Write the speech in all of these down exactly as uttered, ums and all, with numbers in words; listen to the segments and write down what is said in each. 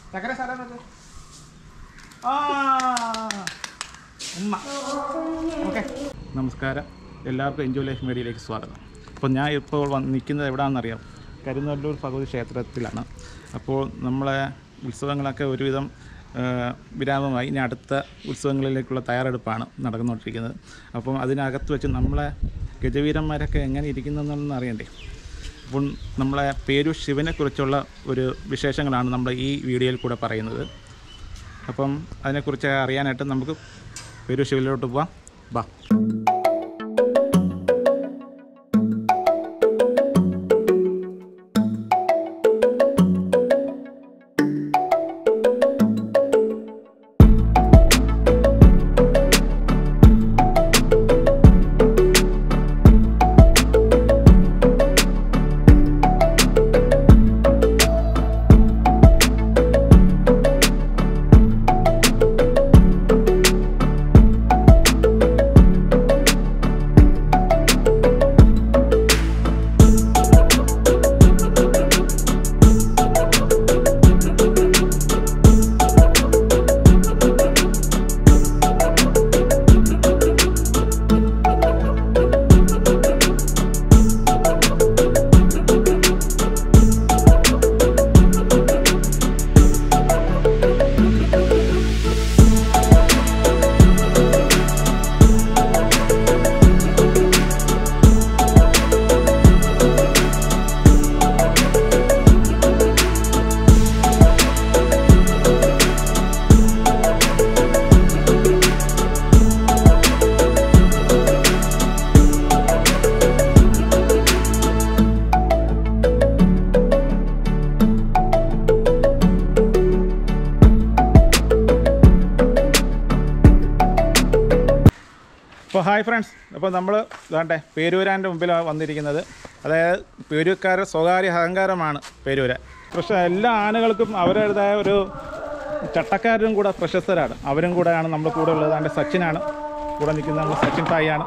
ചക്കര സ്ഥലം ഉമ്മ. ഓക്കെ, നമസ്കാരം, എല്ലാവർക്കും എൻജോയ് ലൈഫ് മീഡിയയിലേക്ക് സ്വാഗതം. അപ്പോൾ ഞാൻ ഇപ്പോൾ വന്ന് നിൽക്കുന്നത് എവിടെയാണെന്നറിയാം, കരുനല്ലൂർ ഭഗവതി ക്ഷേത്രത്തിലാണ്. അപ്പോൾ നമ്മളെ ഉത്സവങ്ങളൊക്കെ ഒരുവിധം വിരാമമായി. ഇനി അടുത്ത ഉത്സവങ്ങളിലേക്കുള്ള തയ്യാറെടുപ്പാണ് നടന്നുകൊണ്ടിരിക്കുന്നത്. അപ്പം അതിനകത്ത് വെച്ച് നമ്മളെ ഗജവീരന്മാരൊക്കെ എങ്ങനെ ഇരിക്കുന്നതെന്നൊന്നും അറിയണ്ടേ. അപ്പം നമ്മളെ പേരൂർ ശിവനെക്കുറിച്ചുള്ള ഒരു വിശേഷങ്ങളാണ് നമ്മൾ ഈ വീഡിയോയിൽ കൂടെ പറയുന്നത്. അപ്പം അതിനെക്കുറിച്ച് അറിയാനായിട്ട് നമുക്ക് പേരൂർ ശിവനിലോട്ട് പോവാം. ബാ. അപ്പോൾ ഹായ് ഫ്രണ്ട്സ്, അപ്പോൾ നമ്മൾ വേണ്ടേ പേരൂരാൻ്റെ മുമ്പിലാണ് വന്നിരിക്കുന്നത്. അതായത് പേരൂർക്കാരുടെ സ്വകാര്യ അഹങ്കാരമാണ് പേരൂരാൻ. പക്ഷേ എല്ലാ ആനകൾക്കും അവരുടേതായ ഒരു ചട്ടക്കാരും കൂടെ പ്രശസ്തരാണ്. അവരും കൂടെയാണ് നമ്മൾ കൂടെ ഉള്ളത്. അതിൻ്റെ സച്ചിനാണ് കൂടെ നിൽക്കുന്നത്, നമ്മൾ സച്ചിൻ ഭായിയാണ്.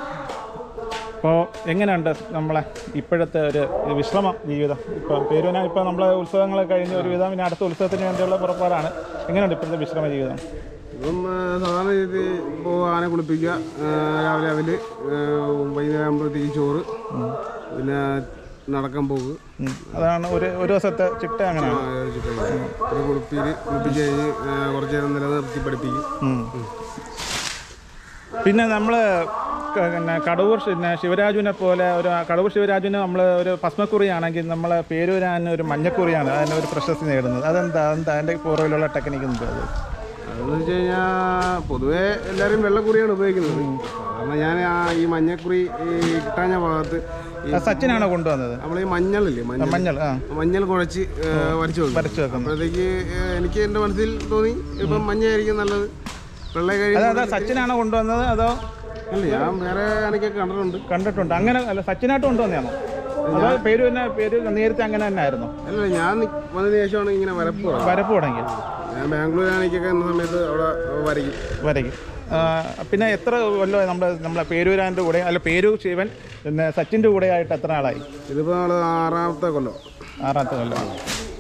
അപ്പോൾ എങ്ങനെയുണ്ട് നമ്മളെ ഇപ്പോഴത്തെ ഒരു വിശ്രമ ജീവിതം? ഇപ്പോൾ പേരൂരാൻ ഇപ്പോൾ നമ്മളെ ഉത്സവങ്ങളൊക്കെ കഴിഞ്ഞ് ഒരുവിധം പിന്നെ അടുത്ത ഉത്സവത്തിന് വേണ്ടിയുള്ള പുറപ്പാടാണ്. എങ്ങനെയുണ്ട് ഇപ്പോഴത്തെ വിശ്രമ ജീവിതം? ഇപ്പം സാധാരണ രീതി ഇപ്പോൾ ആന കുളിപ്പിക്കുക, രാവിലെ അവല്, വൈകുന്നേരം ആകുമ്പോഴത്തേക്ക് ചോറ്, പിന്നെ നടക്കാൻ പോകുക. അതാണ് ഒരു ഒരു ദിവസത്തെ ചിട്ട. അങ്ങനെയാണ് ചിട്ട. ഒരു കുളിപ്പിൽ കുളിപ്പിച്ച് കഴിഞ്ഞ് കുറച്ച് നേരം നിലനിർത്തി പഠിപ്പിക്കും. പിന്നെ നമ്മൾ പിന്നെ കടവൂർ പിന്നെ ശിവരാജുവിനെ പോലെ ഒരു കടവൂർ ശിവരാജുവിന് നമ്മൾ ഒരു ഭസ്മക്കുറിയാണെങ്കിൽ നമ്മളെ പേരൂരാൻ ഒരു മഞ്ഞക്കുറിയാണ് അതിന് ഒരു പ്രശസ്തി നേടുന്നത്. അതെന്താ എന്താ അതിൻ്റെ പുറകിലുള്ള ടെക്നിക്ക് എന്താ? അത് അതെന്ന് വെച്ച് കഴിഞ്ഞാൽ പൊതുവേ എല്ലാവരും വെള്ളക്കുറിയാണ് ഉപയോഗിക്കുന്നത്. കാരണം ഞാൻ ഈ മഞ്ഞക്കുറി ഈ കിട്ടാഞ്ഞ ഭാഗത്ത് സച്ചിനാണോ കൊണ്ടുവന്നത്? നമ്മൾ ഈ മഞ്ഞളില്ലേ, മഞ്ഞൾ മഞ്ഞൾ കുഴച്ച് വരച്ചു വെക്കും വരച്ചു വെക്കും അപ്പോഴത്തേക്ക് എനിക്ക് എൻ്റെ മനസ്സിൽ തോന്നി ഇപ്പം മഞ്ഞയായിരിക്കും നല്ലത്. വെള്ള കഴിയും. സച്ചിനാണോ കൊണ്ടുവന്നത് അതോ? അല്ല, ഞാൻ വേറെ ആനക്കൊക്കെ കണ്ടിട്ടുണ്ട് കണ്ടിട്ടുണ്ട് അങ്ങനെ അല്ല, സച്ചിനായിട്ട് കൊണ്ടുവന്നതാണോ? അതോ പേര് തന്നെ പേര് നേരത്തെ അങ്ങനെ തന്നെ ആയിരുന്നു? അല്ല, ഞാൻ വന്നതിന് ശേഷമാണ് ഇങ്ങനെ വരപ്പ് വരപ്പ് തുടങ്ങി. ഞാൻ ബാംഗ്ലൂർ ആനക്കൊക്കെ എന്ന സമയത്ത് അവിടെ വരയ്ക്കും വരയ്ക്കും പിന്നെ എത്ര കൊല്ലം നമ്മുടെ നമ്മളെ പേരൂരാൻ്റെ കൂടെ അല്ല പേരൂർ ശിവൻ പിന്നെ സച്ചിൻ്റെ കൂടെ ആയിട്ട് എത്ര ആളായി? ഇതിപ്പോൾ നമ്മൾ ആറാമത്തെ കൊല്ലം ആറാമത്തെ കൊല്ലമാണ്.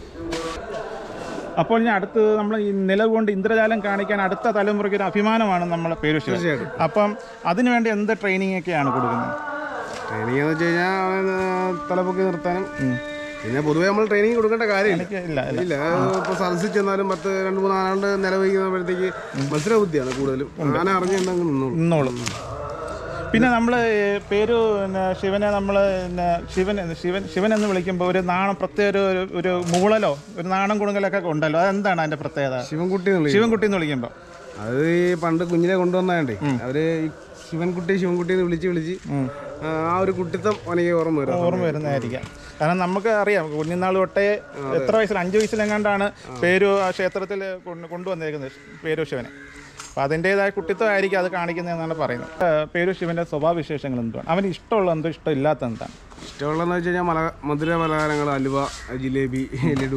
അപ്പോൾ ഞാൻ അടുത്ത് നമ്മൾ ഈ നിലവുകൊണ്ട് ഇന്ദ്രജാലം കാണിക്കാൻ അടുത്ത തലമുറയ്ക്ക് ഒരു അഭിമാനമാണ് നമ്മളെ പേരൂർ ശിവൻ. അപ്പം അതിനുവേണ്ടി എന്ത് ട്രെയിനിങ് ഒക്കെയാണ് കൊടുക്കുന്നത്? ട്രെയിനിങ് എന്ന് വെച്ച് കഴിഞ്ഞാൽ തലപ്പൊക്കി നിർത്താനും പിന്നെ പൊതുവേ നമ്മൾ ട്രെയിനിങ് കൊടുക്കേണ്ട കാര്യമില്ല. ഇല്ല ഇല്ല ഇപ്പോൾ സദസ്സിൽ ചെന്നാലും പത്ത് രണ്ട് മൂന്ന് ആനാണ്ട് നിലവഹിക്കുമ്പോഴത്തേക്ക് മത്സര ബുദ്ധിയാണ് കൂടുതലും. ആന അറിഞ്ഞുണ്ടെങ്കിൽ നിന്നോളും. പിന്നെ നമ്മൾ പേര് പിന്നെ ശിവനെ നമ്മൾ പിന്നെ ശിവൻ ശിവൻ ശിവൻ എന്ന് വിളിക്കുമ്പോൾ ഒരു നാണം പ്രത്യേക ഒരു ഒരു മൂളലോ ഒരു നാണം കുടുങ്ങലൊക്കെ ഉണ്ടല്ലോ, അതെന്താണ് അതിൻ്റെ പ്രത്യേകത? ശിവൻകുട്ടി ശിവൻകുട്ടി എന്ന് വിളിക്കുമ്പോൾ അത് ഈ പണ്ട് കുഞ്ഞിനെ കൊണ്ടുവന്നതേ അവര് ശിവൻകുട്ടി ശിവൻകുട്ടി എന്ന് വിളിച്ച് വിളിച്ച് ആ ഒരു കുട്ടിത്തം എനിക്ക് ഓർമ്മ വരും ഓർമ്മ വരുന്നതായിരിക്കാം. കാരണം നമുക്ക് അറിയാം കുഞ്ഞുനാൾ തൊട്ടേ എത്ര വയസ്സിൽ അഞ്ച് വയസ്സിലെങ്ങാണ്ടാണ് പേരു ക്ഷേത്രത്തിൽ കൊണ്ടുവന്നേക്കുന്നത് പേരൂർ ശിവനെ. അപ്പോൾ അതിൻ്റേതായ കുട്ടിത്തമായിരിക്കും അത് കാണിക്കുന്നതെന്നാണ് പറയുന്നത്. പേരൂർ ശിവൻ്റെ സ്വഭാവ വിശേഷങ്ങൾ എന്താണ്? അവന് ഇഷ്ടമുള്ള എന്തോ ഇഷ്ടമില്ലാത്ത എന്താണ്? ഇഷ്ടമുള്ളതെന്ന് വെച്ച് കഴിഞ്ഞാൽ മല മധുര പലഹാരങ്ങൾ, അലുവ, ജിലേബി, ലഡു,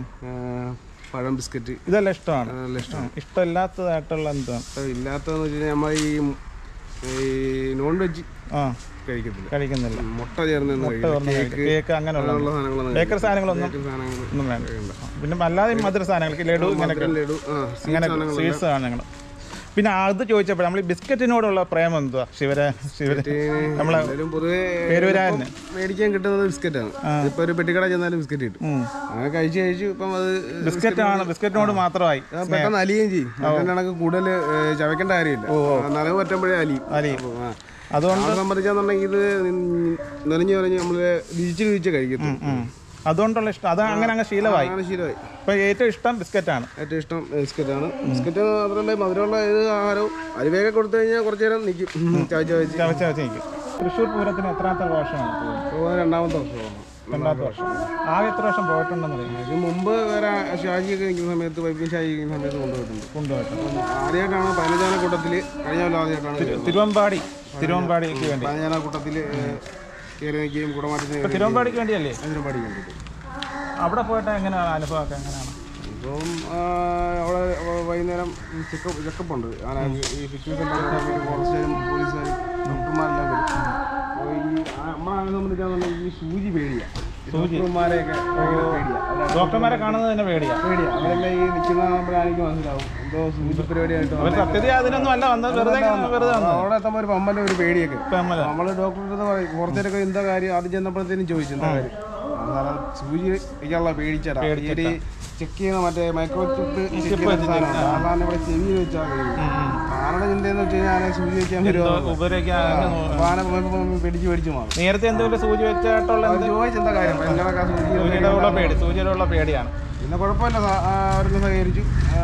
പഴം, ബിസ്ക്കറ്റ്, ഇതെല്ലാം ഇഷ്ടമാണ്. നല്ല ഇഷ്ടമാണ്. ഇഷ്ടമില്ലാത്തതായിട്ടുള്ള എന്താണ്? ഇല്ലാത്തതെന്ന് വെച്ച് കഴിഞ്ഞാൽ നമ്മൾ ഈ ഈ നോൺ വെജ് ആ കഴിക്കത്തില്ല കഴിക്കുന്നില്ല. മുട്ട ചേർന്ന് കേക്ക് അങ്ങനെയുള്ള ബേക്കറി സാധനങ്ങളൊന്നും ഒന്നും വേണ്ട. പിന്നെ അല്ലാതെ മധുര സാധനങ്ങൾക്ക് ലഡു ഇങ്ങനെയൊക്കെ അങ്ങനെ സ്വീറ്റ്സ് സാധനങ്ങൾ. പിന്നെ അത് ചോദിച്ചപ്പോൾ നമ്മൾ ഈ ബിസ്ക്കറ്റിനോടുള്ള പ്രേമം എന്തുവാ? ശിവര ശിവര നമ്മളെ പൊതുവെ പേരൂരാന് മേടിക്കാൻ കിട്ടുന്നത് ബിസ്ക്കറ്റാണ്. ഇപ്പൊ ഒരു പെട്ടിക്കട ചെന്നാലും ബിസ്ക്കറ്റ് കിട്ടും. അങ്ങനെ കഴിച്ച് കഴിച്ചു ഇപ്പം അത് ബിസ്ക്കറ്റാണ്. ബിസ്ക്കറ്റിനോട് മാത്രമായി പെട്ടെന്ന് അലിയും ചെയ്യും. കണക്ക് കൂടുതൽ ചവയ്ക്കേണ്ട കാര്യമില്ല. നനവ് പറ്റുമ്പോഴേ അലിയും അലിയും അതുകൊണ്ട് സംബന്ധിച്ചാന്നുണ്ടെങ്കിൽ ഇത് നിറഞ്ഞു നിറഞ്ഞ് നമ്മള് രുചിച്ച് രുചിച്ച് കഴിക്കും. അതുകൊണ്ടുള്ള ഇഷ്ടം അത് അങ്ങനെ അങ്ങ് ശീലമായി ശീലമായി ഇപ്പൊ ഏറ്റവും ഇഷ്ടം ബിസ്ക്കറ്റാണ്. ഏറ്റവും ഇഷ്ടം ബിസ്ക്കറ്റാണ്. ബിസ്ക്കറ്റ് മാത്രമല്ല മധുരമുള്ള ഏത് ആഹാരവും അരിവേഗം കൊടുത്തു കഴിഞ്ഞാൽ കുറച്ചു നേരം നിൽക്കും. ചവച്ച വെച്ച് ചവച്ച വെച്ച് നിൽക്കും. തൃശ്ശൂർ പൂരത്തിന് എത്രാമത്തെ വർഷമാണ്? രണ്ടാമത്തെ വർഷമാണ്. രണ്ടാമത്തെ വർഷം. ആകെ എത്ര വർഷം പോയിട്ടുണ്ടെന്ന് അറിയാം. ഇതിന് മുമ്പ് വേറെ ഷാജിയൊക്കെ നിൽക്കുന്ന സമയത്ത് വൈപ്പിൻ ഷാജി നിൽക്കുന്ന സമയത്ത് കൊണ്ടുപോയിട്ടുണ്ട് കൊണ്ടുപോയിട്ടുണ്ട് ആദ്യമായിട്ടാണ് പതിനഞ്ചാനക്കൂട്ടത്തിൽ കഴിഞ്ഞ കൊല്ലം ആദ്യമായിട്ടാണ് തിരുവമ്പാടി തിരുവമ്പാടിക്ക് വേണ്ടി പതിനഞ്ചാനക്കൂട്ടത്തിൽ കയറി നിൽക്കുകയും കുടമാറ്റത്തിന് തിരുവമ്പാടിക്ക് വേണ്ടിയല്ലേ? തിരുവമ്പാടിക്ക് വേണ്ടിയിട്ട് അവിടെ പോയിട്ട് എങ്ങനെയാണ് അനുഭവമൊക്കെ എങ്ങനെയാണ്? ഇപ്പം അവിടെ വൈകുന്നേരം ചെക്കപ്പ് ചെക്കപ്പുണ്ട്. ഈ ഫിക്ഷൻ സെൻ്റർ ഫോറസ്റ്റുകാരും പോലീസുകാരും ഡോക്ടർമാരെല്ലാം വരും. അപ്പോൾ ഈ നമ്മളെ സംബന്ധിച്ചാണെന്നുണ്ടെങ്കിൽ ഈ സൂചി പേടിയാണ്. ഡോക്ടർമാരെയൊക്കെ പേടിയാണ്. ഡോക്ടർമാരെ കാണുന്നത് തന്നെ പേടിയാണ് പേടിയാണ് അവരെല്ലാം ഈ നിൽക്കുന്ന നമ്മളായിരിക്കും മനസ്സിലാവും എന്തോ സൂചി പരിപാടിയായിട്ട്. സത്യത്തിൽ അതിനൊന്നും അല്ല വന്നത്, വെറുതെ വെറുതെ അവിടെ എത്തുമ്പോൾ ഒരു പമ്മൻ്റെ ഒരു പേടിയൊക്കെ. നമ്മൾ ഡോക്ടറുടെ പറയും കുറച്ചേരൊക്കെ എന്താ കാര്യം ആദ്യം ചെന്നപ്പോഴത്തേനും ചോദിച്ചു എന്താ കാര്യം. സൂചി വയ്ക്കാനുള്ള പേടിച്ചടാ. ഈ ചെക്ക് ചെയ്യുന്ന മറ്റേ മൈക്രോ ചിപ്പ് ചെക്ക് ചെയ്യുന്ന സാധനമാണ്. സാധാരണ ഇവിടെ ചെവി വെച്ചാൽ കഴിയും. ആരുടെ ചിന്തയെന്ന് വെച്ച് കഴിഞ്ഞാൽ സൂചി വെക്കാൻ വരുമോ പേടിച്ച് പേടിച്ച് മാറും. നേരത്തെ എന്തെങ്കിലും സൂചി വെച്ചായിട്ടുള്ള ചോദിച്ചെന്താ കാര്യം സൂചിയുടെ പേടി സൂചിയുടെ പേടിയാണ്. പിന്നെ കുഴപ്പമില്ല അവർക്ക് സഹകരിച്ചു.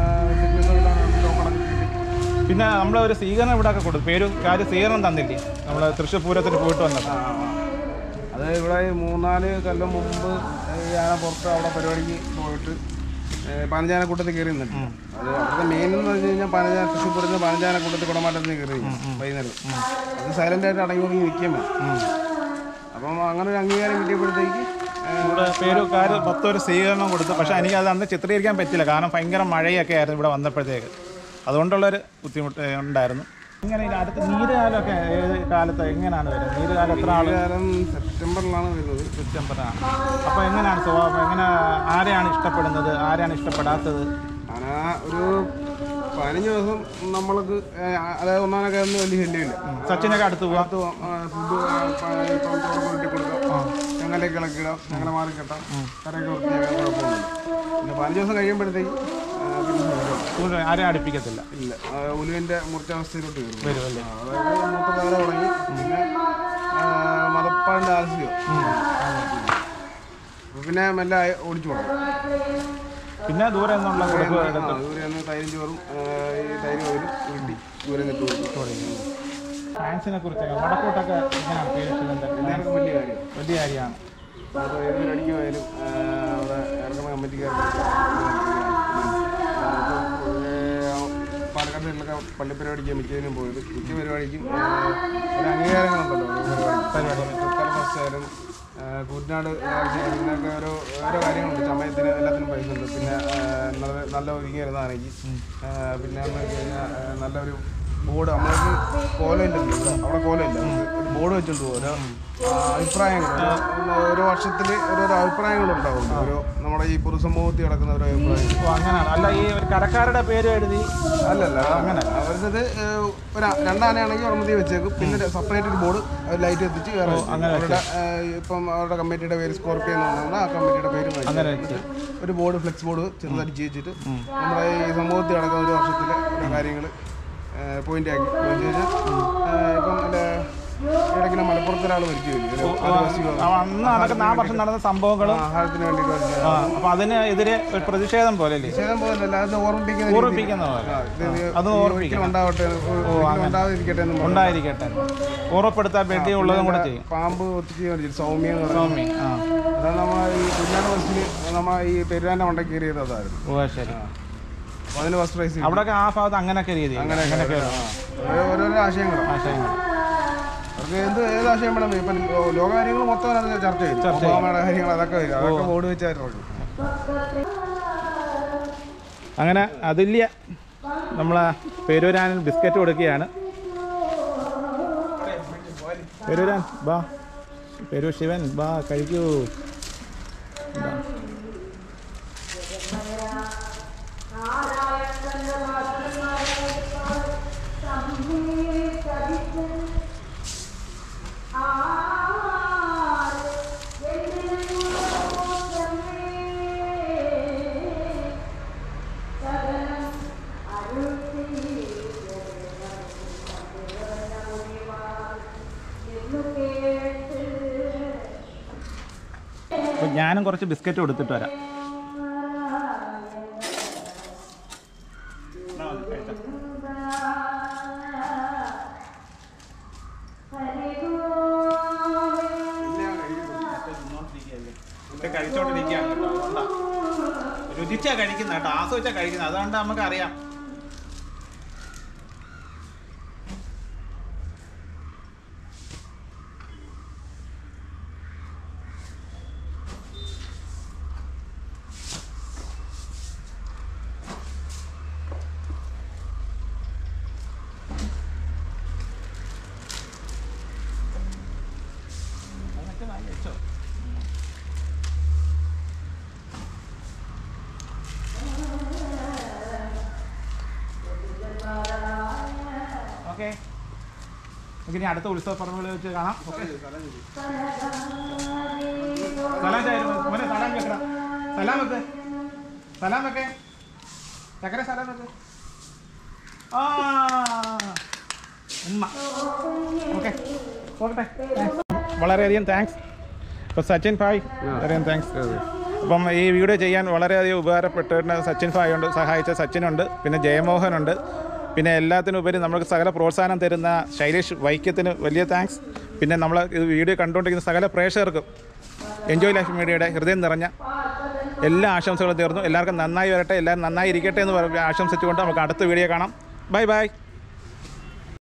പിന്നെ നമ്മളെ ഒരു സ്വീകരണം ഇവിടെ ഒക്കെ കൊടുത്തു. പേരും കാര്യം സ്വീകരണം തന്നില്ലേ നമ്മൾ തൃശ്ശൂർ പൂരത്തിന് പോയിട്ട് വന്നത്? അത് ഇവിടെ മൂന്നാല് കൊല്ലം മുമ്പ് ഞാൻ പുറത്ത് അവിടെ പരിപാടിക്ക് പോയിട്ട് പനഞ്ചാനക്കൂട്ടത്തിൽ കയറി നിന്നിട്ട് അത് അവിടുത്തെ മെയിൻ എന്ന് വെച്ച് കഴിഞ്ഞാൽ പനഞ്ചാന തൃശ്ശൂർ പൂരത്തിന് പനഞ്ചാനക്കൂട്ടത്തിൽ കുടമാറ്റത്തിന് കയറി വൈകുന്നേരം അത് സൈലൻ്റായിട്ട് അടങ്ങി ഒതുങ്ങി നിൽക്കാൻ വേണം. അപ്പം അങ്ങനെ ഒരു അംഗീകാരം കിട്ടിയപ്പോഴത്തേക്ക് ഇവിടെ പേരുകാർ മൊത്തം സ്വീകരണം കൊടുത്തു. പക്ഷേ എനിക്കത് അന്ന് ചിത്രീകരിക്കാൻ പറ്റില്ല, കാരണം ഭയങ്കര മഴയൊക്കെ ആയിരുന്നു ഇവിടെ വന്നപ്പോഴത്തേക്ക്. അതുകൊണ്ടുള്ളൊരു ബുദ്ധിമുട്ട് ഉണ്ടായിരുന്നു. ഇങ്ങനെ അടുത്ത് നീരുകാലമൊക്കെ ഏത് കാലത്ത് എങ്ങനെയാണ് വരുന്നത്? നീരുകാലം എത്ര ആൾ? കാലം സെപ്റ്റംബറിലാണ് വരുന്നത്. സെപ്റ്റംബറാണ്. അപ്പോൾ എങ്ങനെയാണ് സ്വഭാവം? എങ്ങനെ ആരെയാണ് ഇഷ്ടപ്പെടുന്നത്, ആരെയാണ് ഇഷ്ടപ്പെടാത്തത്? അങ്ങനെ ഒരു പതിനഞ്ച് ദിവസം നമ്മൾക്ക് അതായത് ഒന്നാനൊക്കെ ഒന്നും വലിയ ശല്യമില്ല. സച്ചിനൊക്കെ അടുത്ത് പോകാം, ഫുഡ് വീട്ടിൽ കൊടുക്കാം, ഞങ്ങളേക്ക് ഇളക്കിടാം, ഞങ്ങളെ മാറി കെട്ടാം, കരയൊക്കെ വൃത്തിയാക്കാൻ കുഴപ്പമൊന്നുമില്ല. പിന്നെ പതിനഞ്ച് ദിവസം കഴിയുമ്പോഴത്തേക്ക് ആരെയും അടുപ്പിക്കത്തില്ല. ഇല്ല, ഉലുവിൻ്റെ മൂർച്ചാവസ്ഥയിലോട്ട് വരും വരുമല്ലേ? അതായത് മൂത്ത കാല തുടങ്ങി പിന്നെ മതപ്പാടിൻ്റെ ആലസ്യം പിന്നെ മെല്ലെ ഓടിച്ചു കൊടുക്കും. പിന്നെ ദൂരെ നിന്നുള്ള ദൂരെ നിന്ന് തൈരും ചോറും ഈ തൈര് ഓയിലും വീട്ടി ദൂരെ നിന്നിട്ട് കൊടുക്കും. ഫാൻസിനെ കുറിച്ചൊക്കെ വടക്കോട്ടൊക്കെ എങ്ങനെയാണ് പേരിട്ടത്? എല്ലാവർക്കും വലിയ കാര്യം വലിയ കാര്യമാണ്. അപ്പോൾ ഏതൊരു അടിക്കുമായാലും അവിടെ ഇറങ്ങുന്ന കമ്മിറ്റിക്കാർക്ക് പാലക്കാട് സൈഡിലൊക്കെ പള്ളിപ്പരിപാടിക്ക് മിക്കതിനും പോയത്. മിക്ക പരിപാടിക്കും ഒരു അംഗീകാരങ്ങളുണ്ടല്ലോ പരിപാടി. തൃക്കാല ഫസ്റ്റായാലും കൂറ്റനാട് ഇതിനൊക്കെ ഓരോ ഓരോ കാര്യങ്ങളുണ്ട്. സമയത്തിന് എല്ലാത്തിനും പൈസ ഉണ്ട്. പിന്നെ നല്ല നല്ല ഒരുങ്ങി വരുന്നതാണെങ്കിൽ പിന്നെ എന്ന് വെച്ച് കഴിഞ്ഞാൽ നല്ലൊരു ബോർഡ് നമ്മൾക്ക് കോലമില്ലല്ലോ, അവിടെ കോലമില്ല, ഒരു ബോർഡ് വെച്ചിട്ട് ഓരോ അഭിപ്രായങ്ങൾ ഓരോ വർഷത്തിൽ ഓരോരോ അഭിപ്രായങ്ങളുണ്ടാവും. ഓരോ നമ്മുടെ ഈ പൊതുസമൂഹത്തിൽ കിടക്കുന്ന ഓരോ അഭിപ്രായങ്ങൾ. അങ്ങനെയാണ്. അല്ല ഈ കടക്കാരുടെ പേര് എഴുതി അല്ലല്ല അങ്ങനെ അവരുടേത് ഒരു രണ്ടാനയാണെങ്കിൽ ഉറമതി വെച്ചേക്കും. പിന്നെ സെപ്പറേറ്റ് ഒരു ബോർഡ് ലൈറ്റ് എത്തിച്ച് വേറെ അവരുടെ ഇപ്പം അവരുടെ കമ്മിറ്റിയുടെ പേര് സ്കോർപ്പിയോ എന്ന് പറഞ്ഞാൽ ആ കമ്മിറ്റിയുടെ പേര് അങ്ങനെ ഒരു ബോർഡ് ഫ്ലെക്സ് ബോർഡ് ചെറുതടിച്ച് വെച്ചിട്ട് നമ്മുടെ ഈ സമൂഹത്തിൽ കിടക്കുന്ന ഒരു വർഷത്തിലെ ഓരോ കാര്യങ്ങൾ പോയിന്റ് ആക്കി പോയിന്റ് കഴിഞ്ഞാൽ ഇപ്പം എൻ്റെ ഇടയ്ക്കിനെ മലപ്പുറത്ത് ഒരാൾ മരിച്ചു നടക്കുന്ന ആ വർഷം നടന്ന സംഭവങ്ങളും ആഹാരത്തിന് വേണ്ടിയിട്ട് അപ്പൊ അതിനെതിരെ ഒരു പ്രതിഷേധം പോലെ പ്രതിഷേധം പോലല്ല, അത് ഓർമ്മിപ്പിക്കുന്ന ഓർമ്മിപ്പിക്കുന്ന അത് ഉണ്ടാവട്ടെ ഉണ്ടാതിരിക്കട്ടെ ഉണ്ടായിരിക്കട്ടെ ഓർമ്മപ്പെടുത്താൻ വേണ്ടി ഉള്ളതും കൂടെ ചെയ്യും. പാമ്പ് ഒത്തിരി സൗമ്യ സൗമ്യ അതാണ് നമ്മൾ ഈ കുഞ്ഞാട് ബസ്സിൽ നമ്മൾ ഈ പെരുവാൻ്റെ മണ്ടയ്ക്ക് കയറിയത് അതായിരുന്നു. ഓ ശരി. അതിന് ഫസ്റ്റ് പ്രൈസ് അവിടെ ആ ഭാഗത്ത് അങ്ങനെയൊക്കെ രീതി അങ്ങനെ ഓരോരോ ആശയങ്ങൾ ആശയങ്ങൾ അവർക്ക് എന്ത് ഏത് ആശയം വേണം. ഇപ്പം ലോകകാര്യങ്ങൾ മൊത്തം അതിനകത്ത് ചർച്ച ചെയ്യും. ഒബാമയുടെ കാര്യങ്ങൾ അതൊക്കെ വരും, അതൊക്കെ ബോർഡ് വെച്ചായിരുന്നു. അങ്ങനെ അതില്ല നമ്മളെ പേരൂരാനിൽ ബിസ്ക്കറ്റ് കൊടുക്കുകയാണ്. പെരൂരാൻ ബാ, പെരൂർ ശിവൻ ബാ, കഴിക്കൂ. അപ്പോൾ ഞാനും കുറച്ച് ബിസ്ക്കറ്റ് കൊടുത്തിട്ട് വരാം. കഴിച്ചോണ്ടിരിക്കുകയാണ് കേട്ടോ. അതുകൊണ്ടാണ് രുചിച്ചാ കഴിക്കുന്നത് കേട്ടോ, ആസ്വദിച്ചാ കഴിക്കുന്നത്. അതുകൊണ്ട് നമുക്കറിയാം. ഓക്കെ, നമുക്ക് ഇനി അടുത്ത ഉത്സവ പറമ്പുകളിൽ വെച്ച് കാണാം. ഓക്കെ, സലാം മോനെ, സലാം വെക്കണം. സലാം വെക്ക്, സലാം വെക്കേ ചക്കര, സലാം വെക്ക്. ആ ഉമ്മ. ഓക്കെ, ഓക്കെ, വളരെയധികം താങ്ക്സ്. അപ്പോൾ സച്ചിൻ ഭായ് വളരെയധികം താങ്ക്സ്. അപ്പം ഈ വീഡിയോ ചെയ്യാൻ വളരെയധികം ഉപകാരപ്പെട്ടിട്ട് സച്ചിൻ ഭായ് ഉണ്ട്, സഹായിച്ച സച്ചിനുണ്ട്, പിന്നെ ജയമോഹനുണ്ട്, പിന്നെ എല്ലാത്തിനും ഉപരി നമ്മൾക്ക് സകല പ്രോത്സാഹനം തരുന്ന ശൈലേഷ് വൈക്കത്തിന് വലിയ താങ്ക്സ്. പിന്നെ നമ്മൾ ഇത് വീഡിയോ കണ്ടുകൊണ്ടിരിക്കുന്ന സകല പ്രേക്ഷകർക്കും എൻജോയ് ലൈഫ് മീഡിയയുടെ ഹൃദയം നിറഞ്ഞ എല്ലാ ആശംസകളും തീർന്നു. എല്ലാവർക്കും നന്നായി വരട്ടെ, എല്ലാവരും നന്നായി ഇരിക്കട്ടെ എന്ന് ആശംസിച്ചുകൊണ്ട് നമുക്ക് അടുത്ത വീഡിയോ കാണാം. Bye by.